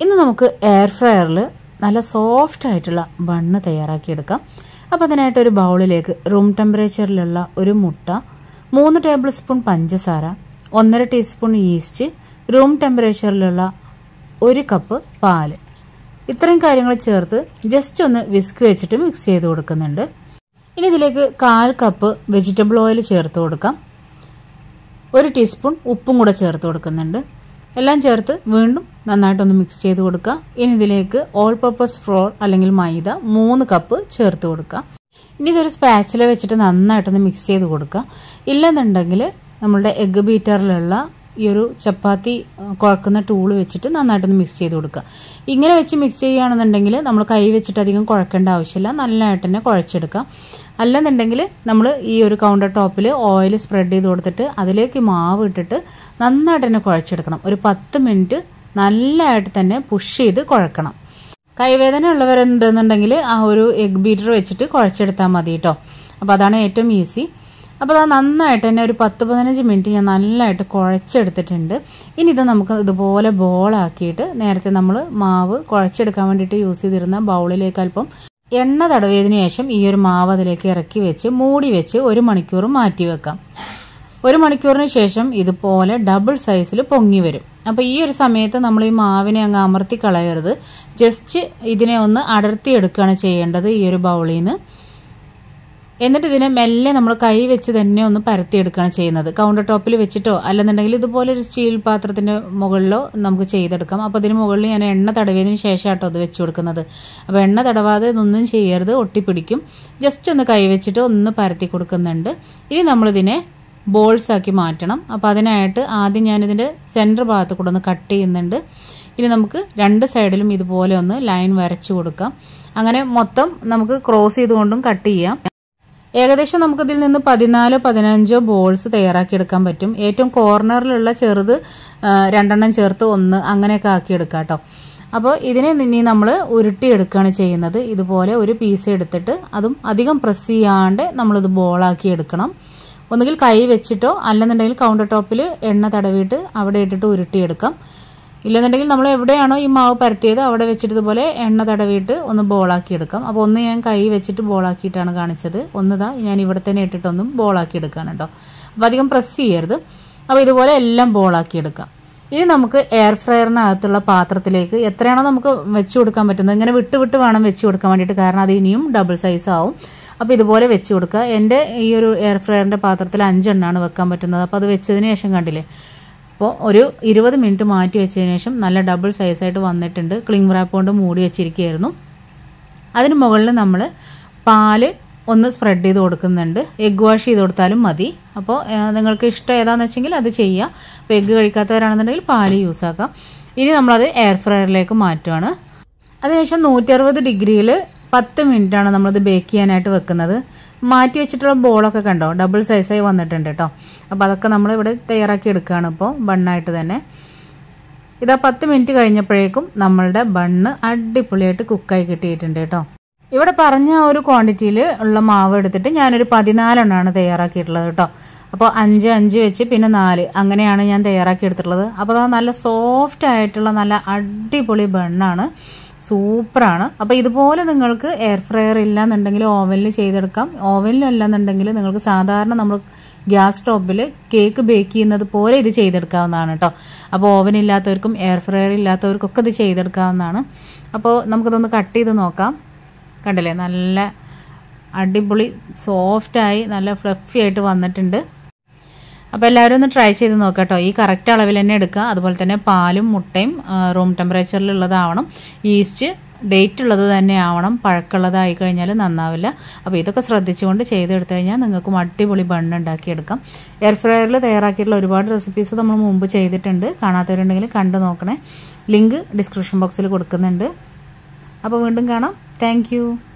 ഇന്ന് നമുക്ക് എയർ ഫ്രയറിൽ നല്ല സോഫ്റ്റ് ആയിട്ടുള്ള ബണ്ണ് തയ്യാറാക്കിയെടുക്കാം. അപ്പോൾ അതിനായിട്ട് ഒരു ബൗളിലേക്ക് റൂം ടെമ്പറേച്ചറിലുള്ള ഒരു മുട്ട, 3 ടേബിൾ സ്പൂൺ പഞ്ചസാര, 1.5 ടീസ്പൂൺ ഈസ്റ്റ്, റൂം ടെമ്പറേച്ചറിലുള്ള 1 കപ്പ് പാല്, ഇത്രയും കാര്യങ്ങൾ ചേർത്ത് ജസ്റ്റ് ഒന്ന് വിസ്ക് വെച്ചിട്ട് മിക്സ് ചെയ്ത് കൊടുക്കുന്നുണ്ട്. ഇനി ഇതിലേക്ക് 1/4 കപ്പ് വെജിറ്റബിൾ ഓയിൽ ചേർത്ത് കൊടുക്കാം. 1 ടീസ്പൂൺ ഉപ്പും കൂടെ ചേർത്ത് കൊടുക്കുന്നുണ്ട്. എല്ലാം ചേർത്ത് വീണ്ടും നന്നായിട്ടൊന്ന് മിക്സ് ചെയ്ത് കൊടുക്കുക. ഇനി ഇതിലേക്ക് ഓൾ പർപ്പസ് ഫ്ലോർ അല്ലെങ്കിൽ മൈദ 3 കപ്പ് ചേർത്ത് കൊടുക്കുക. ഇനി ഇതൊരു സ്പാച്ചില വെച്ചിട്ട് നന്നായിട്ടൊന്ന് മിക്സ് ചെയ്ത് കൊടുക്കുക. ഇല്ലെന്നുണ്ടെങ്കിൽ നമ്മളുടെ എഗ്ഗ് ബീറ്ററിലുള്ള ഈ ഒരു ചപ്പാത്തി കുഴക്കുന്ന ടൂള് വെച്ചിട്ട് നന്നായിട്ടൊന്ന് മിക്സ് ചെയ്ത് കൊടുക്കുക. ഇങ്ങനെ വെച്ച് മിക്സ് ചെയ്യുകയാണെന്നുണ്ടെങ്കിൽ നമ്മൾ കൈ വെച്ചിട്ട് അധികം കുഴക്കേണ്ട ആവശ്യമില്ല, നല്ലതായിട്ട് തന്നെ കുഴച്ചെടുക്കാം. അല്ലെന്നുണ്ടെങ്കിൽ നമ്മൾ ഈ ഒരു കൗണ്ടർ ടോപ്പിൽ ഓയിൽ സ്പ്രെഡ് ചെയ്ത് കൊടുത്തിട്ട് അതിലേക്ക് മാവ് ഇട്ടിട്ട് നന്നായിട്ട് തന്നെ കുഴച്ചെടുക്കണം. ഒരു 10 മിനിറ്റ് നല്ലതായിട്ട് തന്നെ പുഷ് ചെയ്ത് കുഴക്കണം. കൈവേദന ഉള്ളവരുണ്ടെന്നുണ്ടെങ്കിൽ ആ ഒരു എഗ് ബീറ്റർ വെച്ചിട്ട് കുഴച്ചെടുത്താൽ മതി കേട്ടോ. അപ്പോൾ അതാണ് ഏറ്റവും ഈസി. അപ്പോൾ അത് നന്നായിട്ട് തന്നെ ഒരു 10-15 മിനിറ്റ് ഞാൻ നല്ലതായിട്ട് കുഴച്ചെടുത്തിട്ടുണ്ട്. ഇനി ഇത് നമുക്ക് ഇതുപോലെ ബോളാക്കിയിട്ട് നേരത്തെ നമ്മൾ മാവ് കുഴച്ചെടുക്കാൻ വേണ്ടിയിട്ട് യൂസ് ചെയ്തിരുന്ന ബൗളിലേക്ക് അല്പം എണ്ണ തടവിയതിനു ശേഷം ഈ ഒരു മാവ് അതിലേക്ക് ഇറക്കി വെച്ച് മൂടി വെച്ച് 1 മണിക്കൂർ മാറ്റി വെക്കാം. 1 മണിക്കൂറിന് ശേഷം ഇതുപോലെ ഡബിൾ സൈസിൽ പൊങ്ങി വരും. അപ്പോൾ ഈ ഒരു സമയത്ത് നമ്മൾ ഈ മാവിനെ അങ്ങ് അമർത്തി കളയരുത്, ജസ്റ്റ് ഇതിനെ ഒന്ന് അടർത്തിയെടുക്കുകയാണ് ചെയ്യേണ്ടത് ഈ ഒരു ബൗളിൽ നിന്ന്. എന്നിട്ട് ഇതിനെ മെല്ലെ നമ്മൾ കൈ വെച്ച് തന്നെ ഒന്ന് പരത്തിയെടുക്കുകയാണ് ചെയ്യുന്നത്. കൗണ്ടർ ടോപ്പിൽ വെച്ചിട്ടോ അല്ലെന്നുണ്ടെങ്കിൽ ഇതുപോലെ ഒരു സ്റ്റീൽ പാത്രത്തിൻ്റെ മുകളിലോ നമുക്ക് ചെയ്തെടുക്കാം. അപ്പോൾ ഇതിന് മുകളിൽ ഞാൻ എണ്ണ തടവിയതിന് ശേഷം കേട്ടോ അത് വെച്ച് കൊടുക്കുന്നത്. അപ്പോൾ എണ്ണ തടവാതെ ഇതൊന്നും ചെയ്യരുത്, ഒട്ടിപ്പിടിക്കും. ജസ്റ്റ് ഒന്ന് കൈ വെച്ചിട്ട് ഒന്ന് പരത്തി കൊടുക്കുന്നുണ്ട്. ഇനി നമ്മളിതിനെ ബോൾസ് ആക്കി മാറ്റണം. അപ്പോൾ അതിനായിട്ട് ആദ്യം ഞാനിതിൻ്റെ സെൻറ്റർ ഭാഗത്ത് കൂടെ ഒന്ന് കട്ട് ചെയ്യുന്നുണ്ട്. ഇനി നമുക്ക് 2 സൈഡിലും ഇതുപോലെ ഒന്ന് ലൈൻ വരച്ചു കൊടുക്കാം. അങ്ങനെ മൊത്തം നമുക്ക് ക്രോസ് ചെയ്തുകൊണ്ടും കട്ട് ചെയ്യാം. ഏകദേശം നമുക്കിതിൽ നിന്ന് 14-15 ബോൾസ് തയ്യാറാക്കിയെടുക്കാൻ പറ്റും. ഏറ്റവും കോർണറിലുള്ള ചെറുത് 2 ചേർത്ത് 1 അങ്ങനെയൊക്കെ ആക്കിയെടുക്കാം കേട്ടോ. അപ്പോൾ ഇതിനെ ഇനി നമ്മൾ ഉരുട്ടിയെടുക്കുകയാണ് ചെയ്യുന്നത്. ഇതുപോലെ ഒരു പീസ് എടുത്തിട്ട് അതും അധികം പ്രസ് ചെയ്യാണ്ട് നമ്മളിത് ബോളാക്കി എടുക്കണം. ഒന്നുകിൽ കൈ വെച്ചിട്ടോ അല്ലെന്നുണ്ടെങ്കിൽ കൗണ്ടർ ടോപ്പിൽ എണ്ണ തടവിയിട്ട് അവിടെ ഇട്ടിട്ട് ഉരുട്ടിയെടുക്കാം. ഇല്ലെന്നുണ്ടെങ്കിൽ നമ്മൾ എവിടെയാണോ ഈ മാവ് പരത്തിയത് അവിടെ വെച്ചിട്ട് ഇതുപോലെ എണ്ണ തടവിയിട്ട് ഒന്ന് ബോളാക്കി എടുക്കാം. അപ്പോൾ ഒന്ന് ഞാൻ കൈ വെച്ചിട്ട് ബോളാക്കിയിട്ടാണ് കാണിച്ചത്, ഒന്നതാ ഞാൻ ഇവിടെ തന്നെ ഇട്ടിട്ടൊന്നും ബോളാക്കി എടുക്കാൻ കേട്ടോ. അപ്പോൾ അധികം പ്രസ് ചെയ്യരുത്. അപ്പോൾ ഇതുപോലെ എല്ലാം ബോളാക്കി എടുക്കാം. ഇനി നമുക്ക് എയർ ഫ്രയറിനകത്തുള്ള പാത്രത്തിലേക്ക് എത്രയാണോ നമുക്ക് വെച്ച് കൊടുക്കാൻ പറ്റുന്നത്, ഇങ്ങനെ വിട്ട് വിട്ട് വേണം വെച്ച് കൊടുക്കാൻ വേണ്ടിയിട്ട്, കാരണം അത് ഇനിയും ഡബിൾ സൈസ് ആവും. അപ്പോൾ ഇതുപോലെ വെച്ച് കൊടുക്കുക. എൻ്റെ ഈ ഒരു എയർ ഫ്രയറിൻ്റെ പാത്രത്തിൽ 5 എണ്ണമാണ് വെക്കാൻ പറ്റുന്നത്. അപ്പോൾ അത് വെച്ചതിന് ശേഷം കണ്ടില്ലേ, അപ്പോൾ ഒരു 20 മിനിറ്റ് മാറ്റി വെച്ചതിന് ശേഷം നല്ല ഡബിൾ സൈസായിട്ട് വന്നിട്ടുണ്ട്. ക്ലിംഗ് റാപ്പ് കൊണ്ട് മൂടി വെച്ചിരിക്കുകയായിരുന്നു. അതിന് മുകളിൽ നമ്മൾ പാല് ഒന്ന് സ്പ്രെഡ് ചെയ്ത് കൊടുക്കുന്നുണ്ട്. എഗ്ഗ് വാഷ് ചെയ്ത് കൊടുത്താലും മതി. അപ്പോൾ നിങ്ങൾക്ക് ഇഷ്ടം ഏതാണെന്ന് വെച്ചെങ്കിൽ അത് ചെയ്യുക. അപ്പോൾ എഗ്ഗ് കഴിക്കാത്തവരാണെന്നുണ്ടെങ്കിൽ പാല് യൂസ് ആക്കാം. ഇനി നമ്മളത് എയർ ഫ്രയറിലേക്ക് മാറ്റുകയാണ്. അതിനുശേഷം 160 ഡിഗ്രിയിൽ 10 മിനിറ്റാണ് നമ്മളത് ബേക്ക് ചെയ്യാനായിട്ട് വെക്കുന്നത്. മാറ്റി വെച്ചിട്ടുള്ള ബോളൊക്കെ കണ്ടോ ഡബിൾ സൈസായി വന്നിട്ടുണ്ട് കേട്ടോ. അപ്പോൾ അതൊക്കെ നമ്മളിവിടെ തയ്യാറാക്കി എടുക്കുകയാണ് ഇപ്പോൾ ബണ്ണായിട്ട് തന്നെ. ഇതാ 10 മിനിറ്റ് കഴിഞ്ഞപ്പോഴേക്കും നമ്മളുടെ ബണ്ണ് അടിപൊളിയായിട്ട് കുക്കായി കിട്ടിയിട്ടുണ്ട് കേട്ടോ. ഇവിടെ പറഞ്ഞ ഒരു ക്വാണ്ടിറ്റിയിൽ ഉള്ള മാവ് എടുത്തിട്ട് ഞാനൊരു 14 എണ്ണമാണ് തയ്യാറാക്കിയിട്ടുള്ളത് കേട്ടോ. അപ്പോൾ 5 വെച്ച് പിന്നെ 4 അങ്ങനെയാണ് ഞാൻ തയ്യാറാക്കി എടുത്തിട്ടുള്ളത്. അപ്പോൾ അത് നല്ല സോഫ്റ്റ് ആയിട്ടുള്ള നല്ല അടിപൊളി ബണ്ണാണ്, സൂപ്പറാണ്. അപ്പോൾ ഇതുപോലെ നിങ്ങൾക്ക് എയർ ഫ്രയർ ഇല്ലാന്നുണ്ടെങ്കിൽ ഓവനിൽ ചെയ്തെടുക്കാം. ഓവനിലല്ലെന്നുണ്ടെങ്കിൽ നിങ്ങൾക്ക് സാധാരണ നമ്മൾ ഗ്യാസ് സ്റ്റോപ്പിൽ കേക്ക് ബേക്ക് ചെയ്യുന്നത് പോലെ ഇത് ചെയ്തെടുക്കാവുന്നതാണ് കേട്ടോ. അപ്പോൾ ഓവൻ ഇല്ലാത്തവർക്കും എയർ ഫ്രയർ ഇല്ലാത്തവർക്കൊക്കെ ഇത് ചെയ്തെടുക്കാവുന്നതാണ്. അപ്പോൾ നമുക്കിതൊന്ന് കട്ട് ചെയ്ത് നോക്കാം. കണ്ടില്ലേ, നല്ല അടിപൊളി സോഫ്റ്റായി നല്ല ഫ്ലഫി ആയിട്ട് വന്നിട്ടുണ്ട്. അപ്പോൾ എല്ലാവരും ഒന്ന് ട്രൈ ചെയ്ത് നോക്കാം കേട്ടോ. ഈ കറക്റ്റ് അളവിൽ തന്നെ എടുക്കുക. അതുപോലെ തന്നെ പാലും മുട്ടയും റൂം ടെമ്പറേച്ചറിലുള്ളതാവണം. ഈസ്റ്റ് ഡേറ്റ് ഉള്ളത് തന്നെ ആവണം. പഴക്കമുള്ളതായി കഴിഞ്ഞാൽ നന്നാവില്ല. അപ്പോൾ ഇതൊക്കെ ശ്രദ്ധിച്ചുകൊണ്ട് ചെയ്തെടുത്തു കഴിഞ്ഞാൽ നിങ്ങൾക്കും അടിപൊളി ബണ്ണ് ഉണ്ടാക്കിയെടുക്കാം. എയർ ഫ്രയറിൽ തയ്യാറാക്കിയിട്ടുള്ള ഒരുപാട് റെസിപ്പീസ് നമ്മൾ മുമ്പ് ചെയ്തിട്ടുണ്ട്. കാണാത്തവരുണ്ടെങ്കിൽ കണ്ടു നോക്കണേ. ലിങ്ക് ഡിസ്ക്രിപ്ഷൻ ബോക്സിൽ കൊടുക്കുന്നുണ്ട്. അപ്പോൾ വീണ്ടും കാണാം. താങ്ക്